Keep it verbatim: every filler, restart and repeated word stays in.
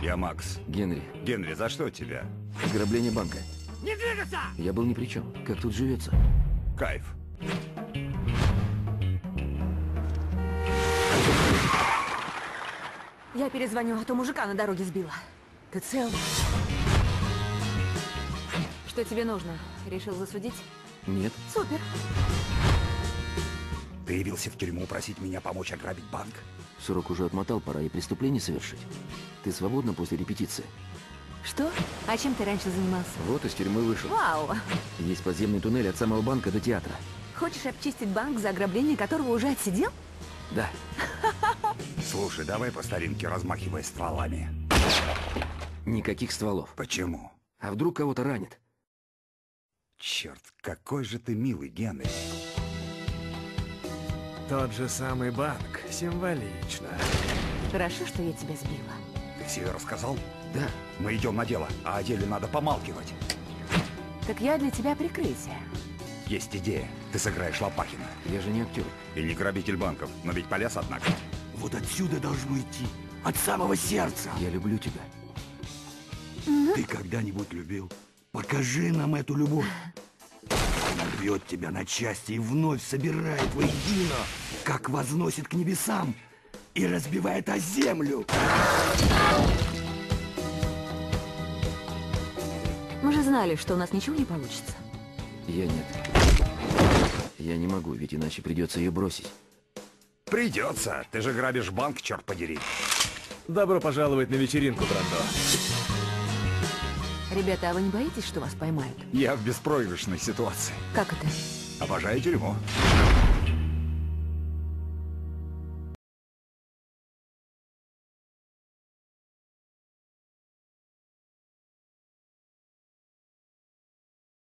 Я Макс. Генри. Генри, за что тебя? Ограбление банка. Не двигаться! Я был ни при чем. Как тут живется? Кайф. Я перезвоню, а то мужика на дороге сбила. Ты цел? Что тебе нужно? Решил засудить? Нет. Супер. Ты явился в тюрьму просить меня помочь ограбить банк? Срок уже отмотал, пора и преступление совершить. Ты свободна после репетиции? Что? А чем ты раньше занимался? Вот из тюрьмы вышел. Вау! Есть подземный туннель от самого банка до театра. Хочешь обчистить банк, за ограбление которого уже отсидел? Да. Слушай, давай по старинке размахивай стволами. Никаких стволов. Почему? А вдруг кого-то ранит? Черт, какой же ты милый, Генри. Тот же самый банк. Символично. Хорошо, что я тебя сбила. Ты все рассказал? Да. Мы идем на дело, а о деле надо помалкивать. Так я для тебя прикрытие. Есть идея. Ты сыграешь Лопахина. Я же не актер. И не грабитель банков, но ведь полез, однако. Вот отсюда должно идти. От самого сердца. Я люблю тебя. Ты когда-нибудь любил? Покажи нам эту любовь. Она рвет тебя на части и вновь собирает воедино, как возносит к небесам и разбивает о землю. Мы же знали, что у нас ничего не получится. Я нет. Я не могу, ведь иначе придется ее бросить. Придется. Ты же грабишь банк, черт подери. Добро пожаловать на вечеринку, Брандо. Ребята, а вы не боитесь, что вас поймают? Я в беспроигрышной ситуации. Как это? Обожаю тюрьму.